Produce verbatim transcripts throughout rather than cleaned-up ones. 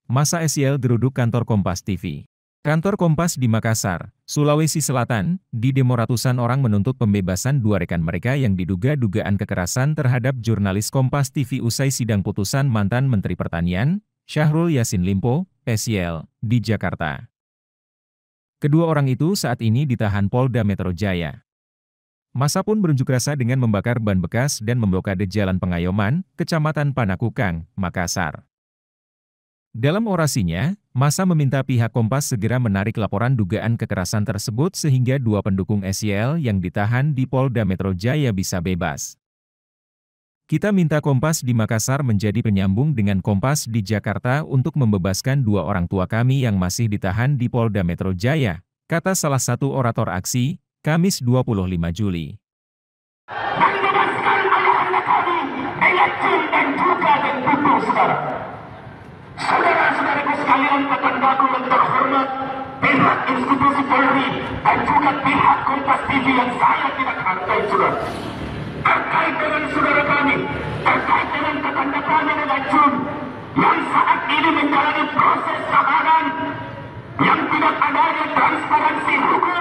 Massa S Y L geruduk kantor Kompas T V. Kantor Kompas di Makassar, Sulawesi Selatan, didemo ratusan orang menuntut pembebasan dua rekan mereka yang diduga dugaan kekerasan terhadap jurnalis Kompas T V usai sidang putusan mantan Menteri Pertanian, Syahrul Yassin Limpo, S Y L, di Jakarta. Kedua orang itu saat ini ditahan Polda Metro Jaya. Massa pun berunjuk rasa dengan membakar ban bekas dan memblokade Jalan Pengayoman, Kecamatan Panakukang, Makassar. Dalam orasinya, Massa meminta pihak Kompas segera menarik laporan dugaan kekerasan tersebut sehingga dua pendukung S Y L yang ditahan di Polda Metro Jaya bisa bebas. Kita minta Kompas di Makassar menjadi penyambung dengan Kompas di Jakarta untuk membebaskan dua orang tua kami yang masih ditahan di Polda Metro Jaya, kata salah satu orator aksi, Kamis dua puluh lima Juli. Membebaskan ayah-ayah kami, Electrum dan juga dan Putu, saudara. Saudara-saudaraku sekalian, tetanggaku yang terhormat, pihak institusi Polri dan juga pihak Kompas T V yang saya tidak hargai, saudara. Terkait dengan saudara kami, terkait dengan tetangga kami Electrum, yang saat ini menjalani proses tahanan, yang tidak adanya transparansi hukum,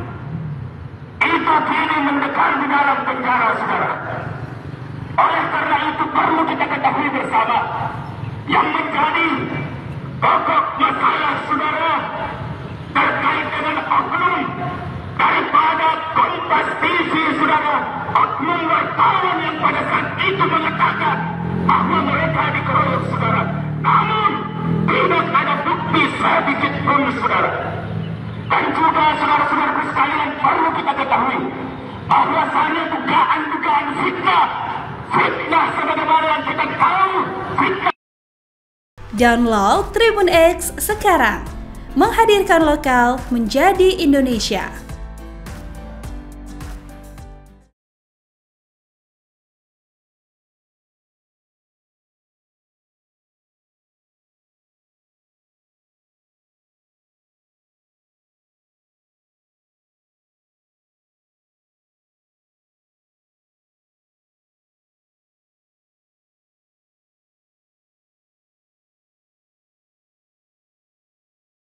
itu kini mendekam di dalam penjara, saudara. Oleh karena itu perlu kita ketahui bersama, yang menjadi pokok masalah, saudara, terkait dengan oknum daripada Kompas T V, saudara, oknum wartawan yang pada saat itu mengatakan bahwa mereka dikeroyok, saudara. Namun, tidak ada bukti sedikit pun, saudara. Dan juga saudara-saudaraku sekalian perlu kita ketahui bahwasanya dugaan-dugaan fitnah, fitnah sebagaimana yang kita tahu, fitnah. Download Tribun X sekarang, menghadirkan lokal menjadi Indonesia.